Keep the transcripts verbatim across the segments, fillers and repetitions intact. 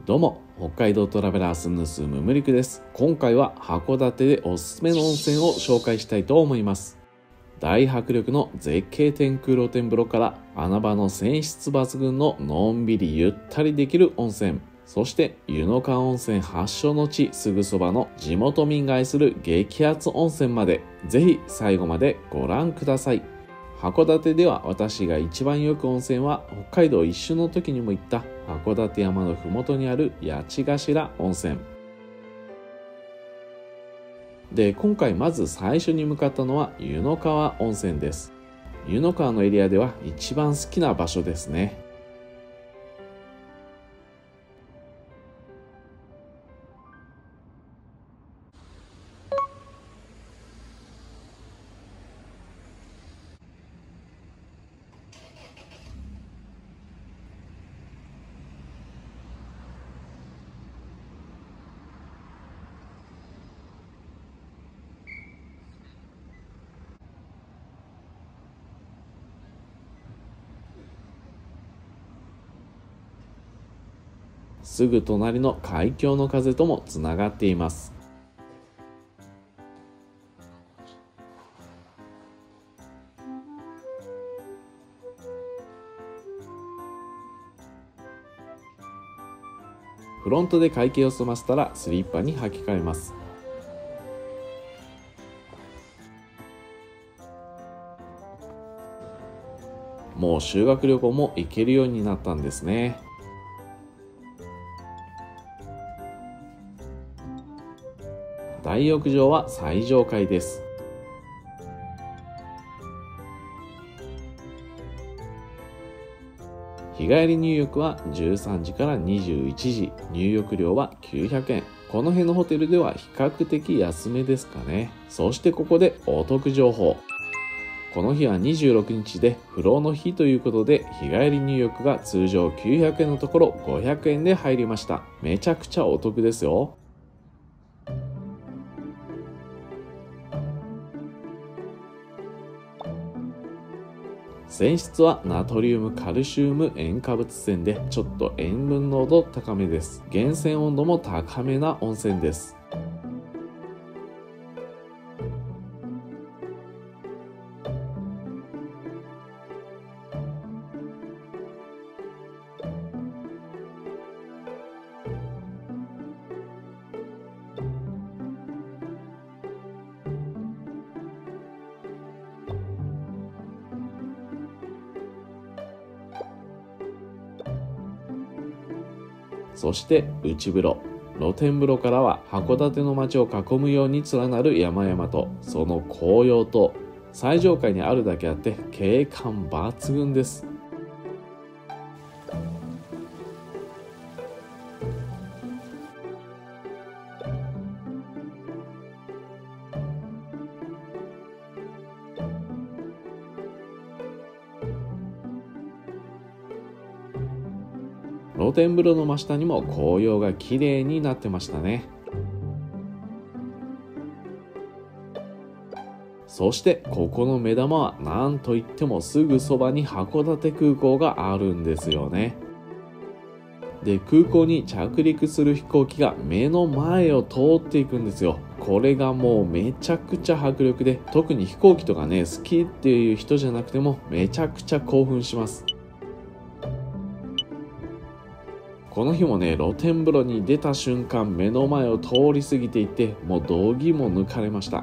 どうも、北海道トラベラースヌスムムリクです。今回は函館でおすすめの温泉を紹介したいと思います。大迫力の絶景天空露天風呂から穴場の泉質抜群ののんびりゆったりできる温泉、そして湯の川温泉発祥の地すぐそばの地元民が愛する激アツ温泉まで、ぜひ最後までご覧ください。函館では私が一番よく温泉は北海道一周の時にも行った函館山のふもとにある八千頭温泉で、今回まず最初に向かったのは湯の川温泉です。湯の川のエリアでは一番好きな場所ですね。すぐ隣の海峡の風ともつながっています。フロントで会計を済ませたらスリッパに履き替えます。もう修学旅行も行けるようになったんですね。大浴場は最上階です。日帰り入浴はじゅうさんじからにじゅういちじ、入浴料はきゅうひゃくえん。この辺のホテルでは比較的安めですかね。そしてここでお得情報。この日はにじゅうろくにちで不老の日ということで、日帰り入浴が通常きゅうひゃくえんのところごひゃくえんで入りました。めちゃくちゃお得ですよ。泉質はナトリウムカルシウム塩化物泉でちょっと塩分濃度高めです。源泉温度も高めな温泉です。そして内風呂。露天風呂からは函館の街を囲むように連なる山々とその紅葉と最上階にあるだけあって景観抜群です。露天風呂の真下にも紅葉が綺麗になってましたね。そしてここの目玉は何といってもすぐそばに函館空港があるんですよね。で、空港に着陸する飛行機が目の前を通っていくんですよ。これがもうめちゃくちゃ迫力で、特に飛行機とかね好きっていう人じゃなくてもめちゃくちゃ興奮します。この日もね、露天風呂に出た瞬間目の前を通り過ぎていて、もう道着も抜かれました。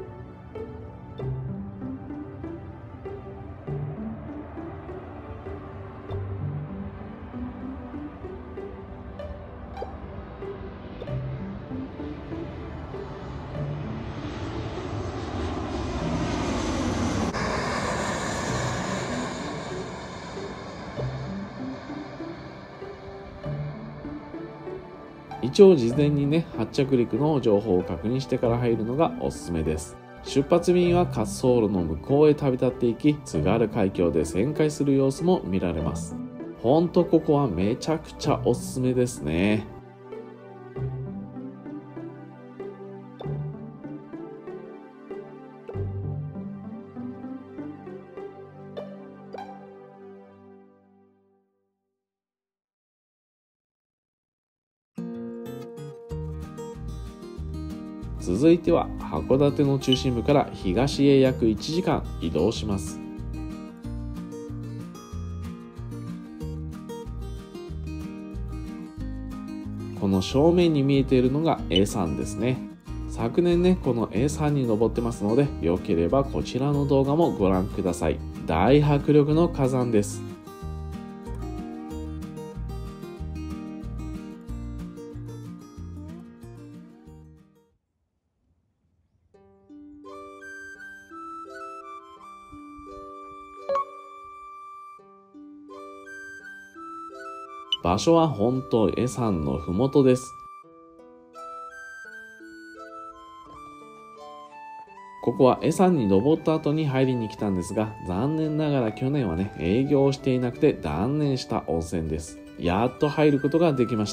一応事前にね、発着陸の情報を確認してから入るのがおすすめです。出発便は滑走路の向こうへ旅立っていき、津軽海峡で旋回する様子も見られます。ほんとここはめちゃくちゃおすすめですね。 続いては函館の中心部から東へ約いちじかん移動します。この正面に見えているのが エーさん ですね。昨年ね、この エーさん に登ってますので、よければこちらの動画もご覧ください。大迫力の火山です。場所は本島恵山のふもとです。ここは恵山に登った後に入りに来たんですが、残念ながら去年はね、営業していなくて断念した温泉です。やっと入ることができました。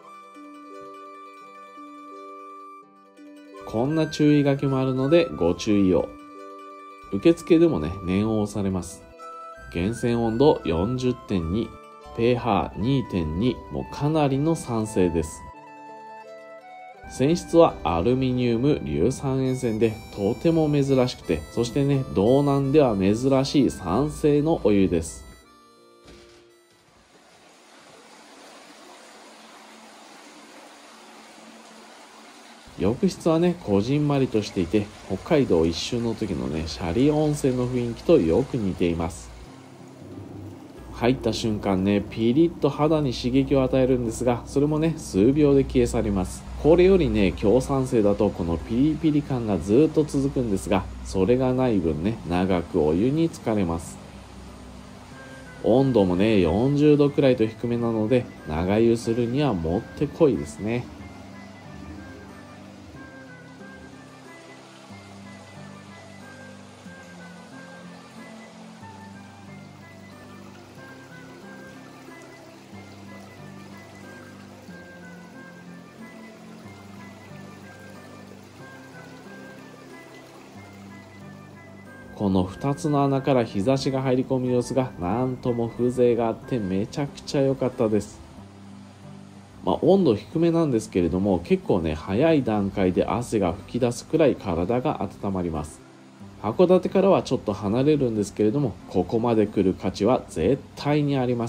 こんな注意書きもあるのでご注意を。受付でもね、念を押されます。源泉温度 よんじゅってんに、ペーハーにてんに もかなりの酸性です。泉質はアルミニウム硫酸塩泉でとても珍しくて、そしてね、道南では珍しい酸性のお湯です。浴室はね、こじんまりとしていて、北海道一周の時のね、斜里温泉の雰囲気とよく似ています。入った瞬間ね、ピリッと肌に刺激を与えるんですが、それもね、数秒で消え去ります。これよりね、強酸性だとこのピリピリ感がずっと続くんですが、それがない分ね、長くお湯に浸かれます。温度もね、よんじゅうどくらいと低めなので、長湯するにはもってこいですね。このふたつの穴から日差しが入り込む様子がなんとも風情があってめちゃくちゃ良かったです。まあ温度低めなんですけれども、結構ね早い段階で汗が噴き出すくらい体が温まります。函館からはちょっと離れるんですけれども、ここまで来る価値は絶対にあります。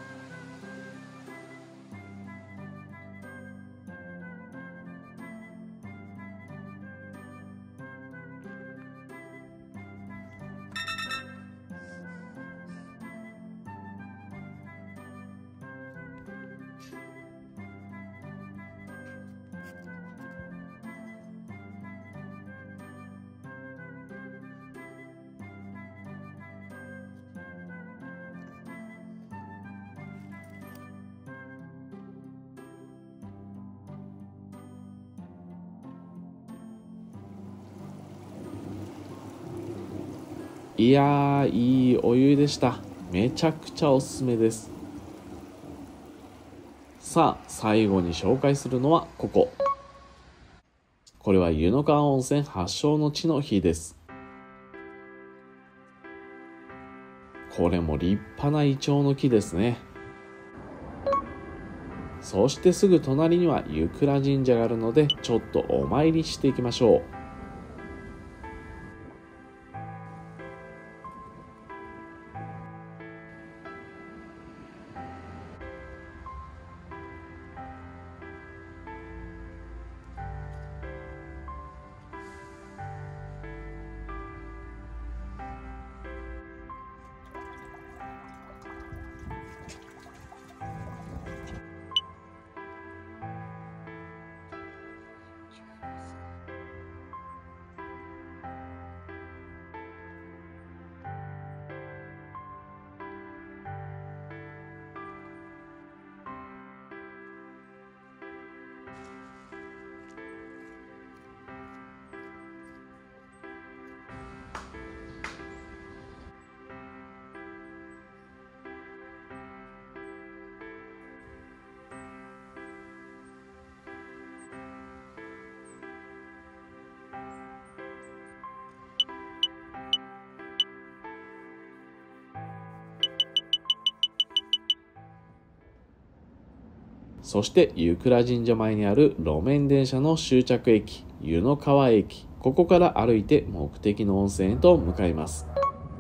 いやー、いいお湯でした。めちゃくちゃおすすめです。さあ、最後に紹介するのはここ。これは湯の川温泉発祥の地の日です。これも立派なイチョウの木ですね。そしてすぐ隣には湯倉神社があるので、ちょっとお参りしていきましょう。そして湯倉神社前にある路面電車の終着駅、 湯の川駅。ここから歩いて目的の温泉へと向かいます。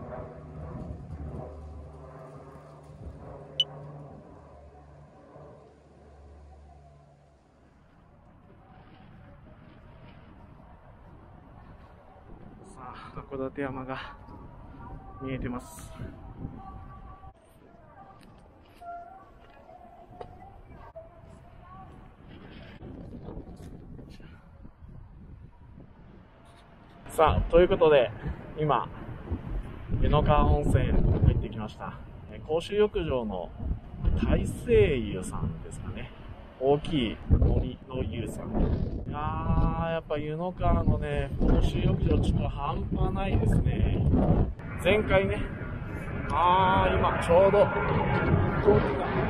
さあ、函館山が見えてます。さあ、ということで、今、湯の川温泉に入ってきました。公衆浴場の大成湯さんですかね。大きい森の湯さん。いやー、やっぱ湯の川のね、公衆浴場ちょっと半端ないですね。前回ね、あー、今ちょうど、飛行機が、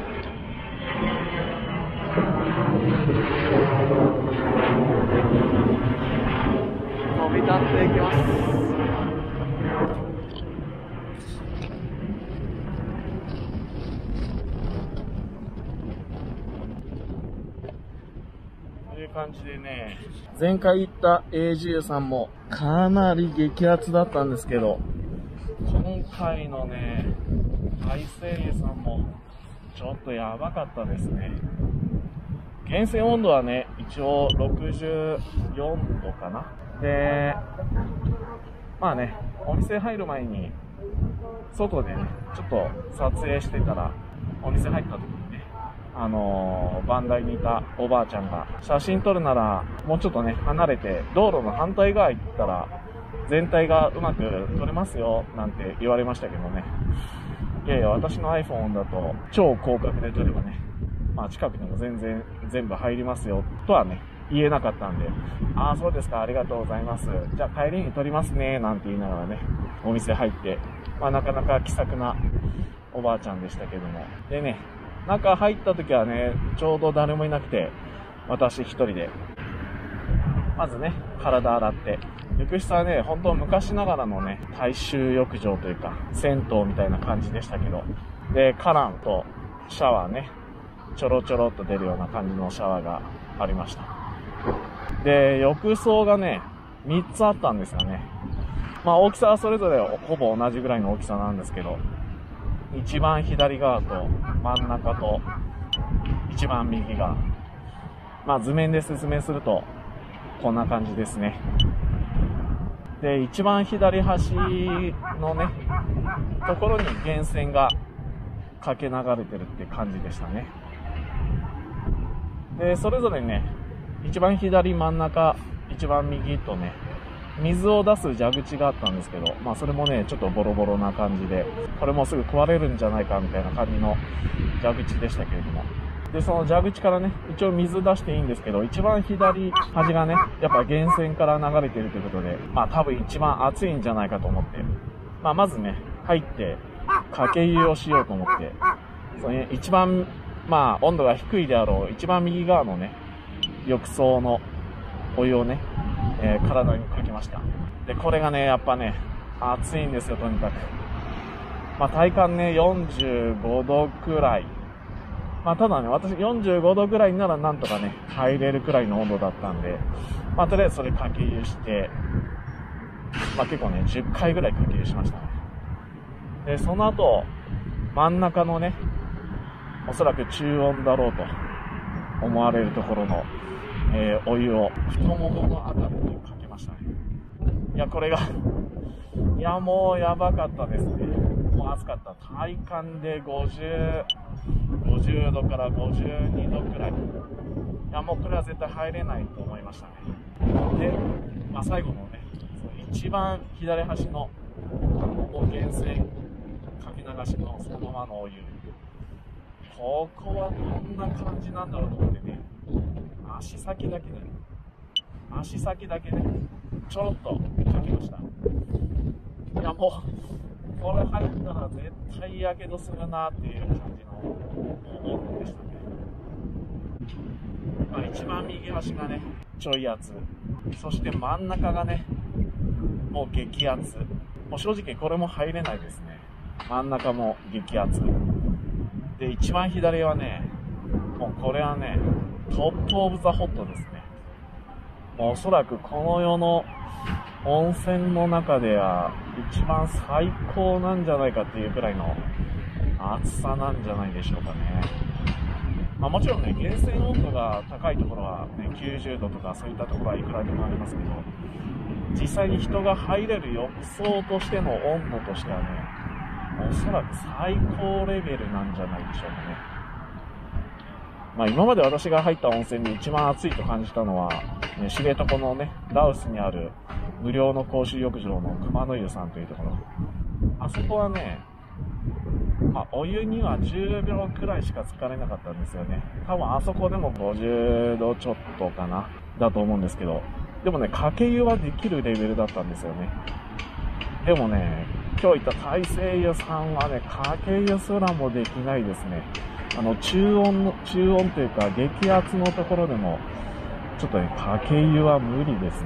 飛び立っていきます。という感じでね、前回行った エージー 湯さんもかなり激アツだったんですけど、今回のね、大成湯さんもちょっとやばかったですね。源泉温度はね、一応ろくじゅうよんどかな。で、まあね、お店入る前に、外でね、ちょっと撮影してたら、お店入った時にね、あのー、番台にいたおばあちゃんが、写真撮るなら、もうちょっとね、離れて、道路の反対側行ったら、全体がうまく撮れますよ、なんて言われましたけどね。いやいや、私の iPhone だと、超広角で撮ればね、まあ近くにも全然、全部入りますよ、とはね、言えなかったんで、ああ、そうですか、ありがとうございます。じゃあ帰りに撮りますね、なんて言いながらね、お店入って、まあなかなか気さくなおばあちゃんでしたけども。でね、中入った時はね、ちょうど誰もいなくて、私一人で、まずね、体洗って、浴室はね、本当昔ながらのね、大衆浴場というか、銭湯みたいな感じでしたけど、で、花壇とシャワーね、ちょろちょろっと出るような感じのシャワーがありました。で、浴槽がね、みっつあったんですよね。まあ大きさはそれぞれほぼ同じぐらいの大きさなんですけど、一番左側と真ん中と一番右側。まあ図面で説明すると、こんな感じですね。で、一番左端のね、ところに源泉が駆け流れてるって感じでしたね。で、それぞれね、一番左、真ん中、一番右とね、水を出す蛇口があったんですけど、まあそれもね、ちょっとボロボロな感じで、これもすぐ壊れるんじゃないかみたいな感じの蛇口でしたけれども。で、その蛇口からね、一応水出していいんですけど、一番左端がね、やっぱ源泉から流れているということで、まあ多分一番熱いんじゃないかと思って、まあまずね、入って、かけ湯をしようと思って、そのね、一番、まあ温度が低いであろう、一番右側のね、浴槽のお湯をね、えー、体にかけました。で、これがね、やっぱね、暑いんですよ、とにかく。まあ、体感ね、よんじゅうごどくらい。まあ、ただね、私よんじゅうごどくらいならなんとかね、入れるくらいの温度だったんで、まあ、とりあえずそれかけ湯して、まあ、結構ね、じゅっかいぐらいかけ湯しましたね。で、その後、真ん中のね、おそらく中温だろうと思われるところの、えー、お湯を太もものあたりにかけましたね。いや、これがいや、もうやばかったですね。もう暑かった。体感でごじゅう、ごじゅうどからごじゅうにどくらい。いや、もうこれは絶対入れないと思いましたね。で、まあ、最後のね、一番左端のもう源泉かけ流しのそのままのお湯。ここはどんな感じなんだろうと思ってね、足先だけで、足先だけで、ちょろっとかけました。いや、もう、これ入ったら絶対やけどするなっていう感じの温度でしたね。まあ、一番右端がね、ちょい熱。そして真ん中がね、もう激熱。もう正直これも入れないですね。真ん中も激熱。で、一番左はね、もうこれはね、トップオブザホットですね。 おそらくこの世の温泉の中では一番最高なんじゃないかっていうくらいの暑さなんじゃないでしょうかね。まあもちろんね、源泉温度が高いところはね、きゅうじゅうどとかそういったところはいくらでもありますけど、実際に人が入れる浴槽としての温度としてはね、おそらく最高レベルなんじゃないでしょうかね。まあ今まで私が入った温泉で一番暑いと感じたのは、ね、知床のね、羅臼にある無料の公衆浴場の熊の湯さんというところ。あそこはね、まあ、お湯にはじゅうびょうくらいしか浸かれなかったんですよね。多分あそこでもごじゅうどちょっとかな、だと思うんですけど、でもね、かけ湯はできるレベルだったんですよね。でもね、今日行った大西湯さんはね、かけ湯すらもできないですね。あの、中温の、中温というか、激圧のところでも、ちょっとね、かけ湯は無理ですね。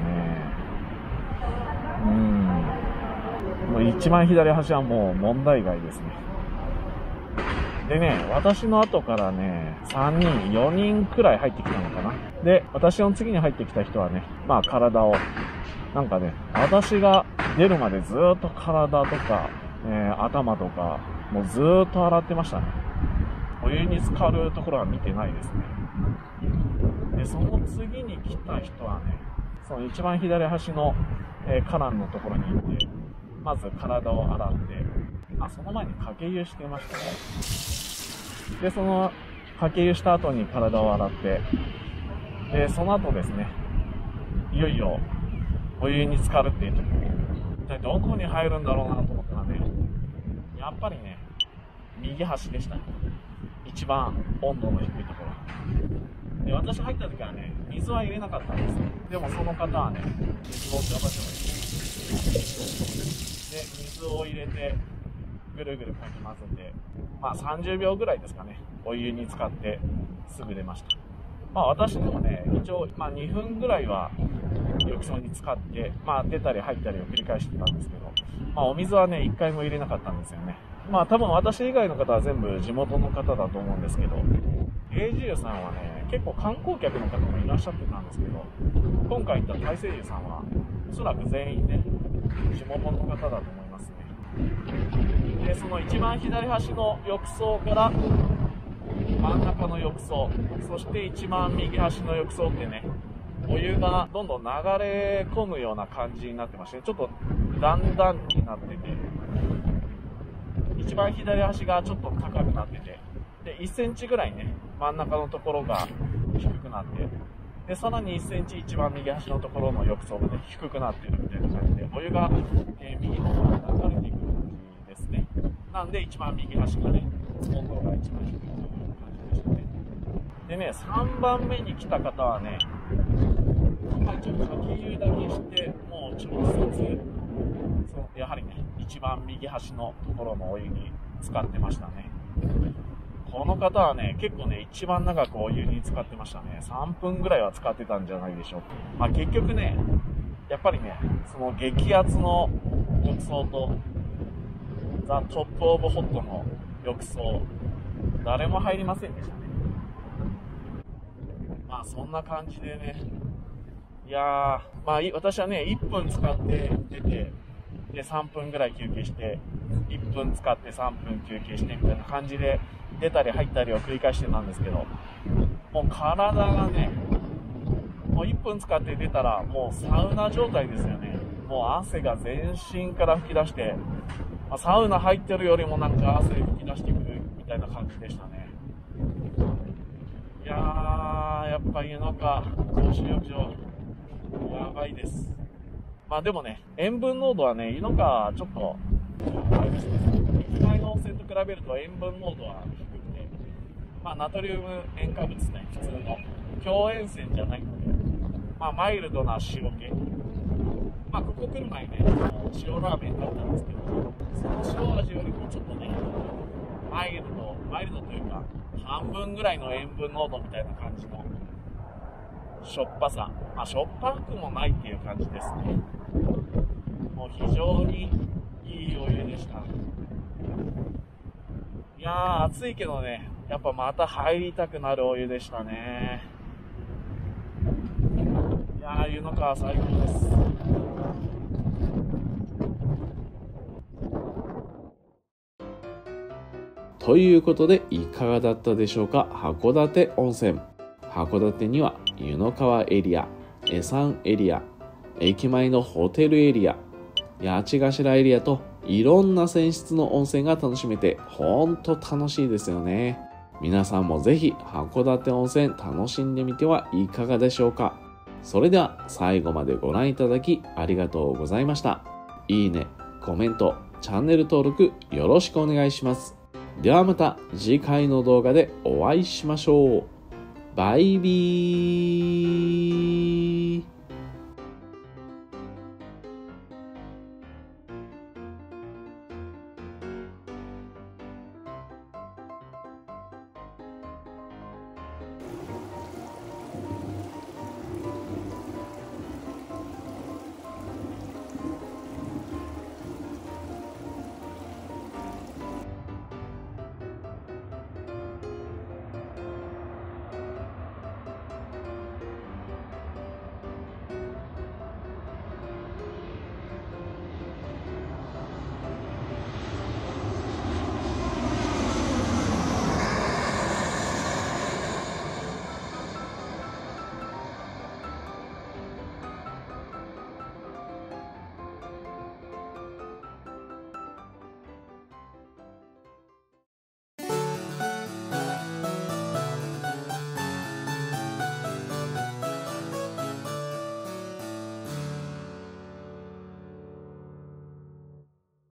うーん。もう一番左端はもう問題外ですね。でね、私の後からね、さんにん、よにんくらい入ってきたのかな。で、私の次に入ってきた人はね、まあ体を、なんかね、私が出るまでずーっと体とか、えー、頭とか、もうずーっと洗ってましたね。お湯に浸かるところは見てないですね。で、その次に来た人はね、その一番左端の、えー、花壇のところに行って、まず体を洗って、あ、その前にかけ湯してましたね。で、そのかけ湯した後に体を洗って、で、その後ですね、いよいよお湯に浸かるっていう時に、一体どこに入るんだろうなと思ったらね、やっぱりね、右端でしたね。一番温度の低いところ。で、私入った時はね、水は入れなかったんですよ。でもその方はね、水をって私も入れて、で、水を入れて、ぐるぐるかき混ぜて、まあさんじゅうびょうぐらいですかね、お湯に浸かってすぐ出ました。まあ私でもね、一応、まあにふんぐらいは浴槽に浸かって、まあ出たり入ったりを繰り返してたんですけど、まあお水はね、一回も入れなかったんですよね。まあ多分私以外の方は全部地元の方だと思うんですけど、エージー 湯さんはね、結構観光客の方もいらっしゃってたんですけど、今回行った大西湯さんは、おそらく全員ね、地元の方だと思いますね。で、その一番左端の浴槽から真ん中の浴槽、そして一番右端の浴槽ってね、お湯がどんどん流れ込むような感じになってまして、ちょっと段々になってて、一番左端がちょっと高くなってて、でいっセンチぐらいね、真ん中のところが低くなって、でさらにいっセンチ一番右端のところの浴槽がね、低くなってるみたいな感じで、お湯が、えー、右の方に流れていく感じですね。なんで一番右端がね、温度が一番低いという感じでしたね。でね、さんばんめに来た方はね、はい、ちょっとかけ湯だけして、もう直接、そのやはりね、一番右端のところのお湯に浸かってましたね。この方はね、結構ね、一番長くお湯に浸かってましたね。さんぷんぐらいは浸かってたんじゃないでしょうか。まあ結局ね、やっぱりね、その激圧の浴槽と、ザ・トップオブホットの浴槽、誰も入りませんでしたね。まあそんな感じでね、いやー、まあ私はね、いっぷん使って出て、でさんぷんぐらい休憩して、いっぷん使ってさんぷん休憩してみたいな感じで出たり入ったりを繰り返してたんですけど、もう体がね、もういっぷん使って出たらもうサウナ状態ですよね。もう汗が全身から吹き出して、まあ、サウナ入ってるよりもなんか汗吹き出してくるみたいな感じでしたね。いやー、やっぱ湯の花公衆浴場やばいです。まあでもね、塩分濃度はね、湯の花ちょっとあれですね、液体の温泉と比べると塩分濃度は低くて、まあナトリウム塩化物ね、普通の強塩泉じゃないので、まあマイルドな塩気。まあここ来る前ね、塩ラーメンだったんですけど、その塩味よりもちょっとね、マイルド、マイルドというか、半分ぐらいの塩分濃度みたいな感じのしょっぱさ。まあしょっぱくもないっていう感じですね。もう非常にいいお湯でした。いやー、暑いけどね、やっぱまた入りたくなるお湯でしたね。いやー、湯の川最高です。ということでいかがだったでしょうか。函館温泉。函館には湯の川エリア、恵山エリア、駅前のホテルエリア、八ヶ頭エリアといろんな泉質の温泉が楽しめてほんと楽しいですよね。皆さんもぜひ函館温泉楽しんでみてはいかがでしょうか。それでは最後までご覧いただきありがとうございました。いいね、コメント、チャンネル登録よろしくお願いします。ではまた次回の動画でお会いしましょう。バイビー。